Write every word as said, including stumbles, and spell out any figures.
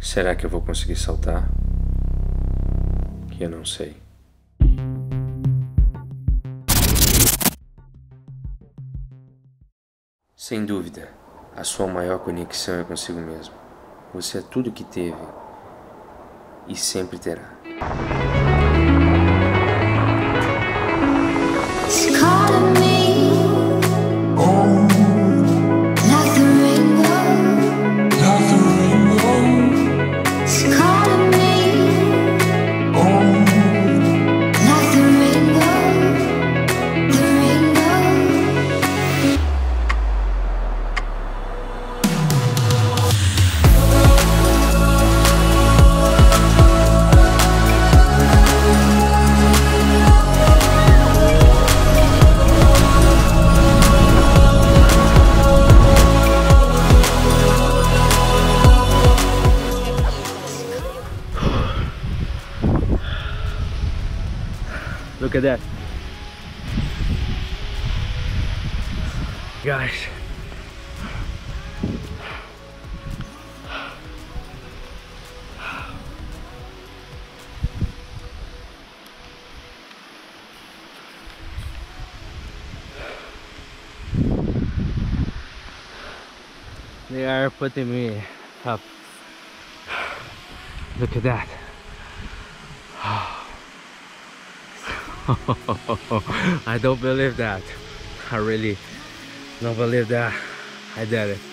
Será que eu vou conseguir saltar? Que eu não sei. Sem dúvida, a sua maior conexão é consigo mesmo. Você é tudo que teve e sempre terá. Look at that. Guys. They are putting me up. Look at that. I don't believe that. I really don't believe that I did it.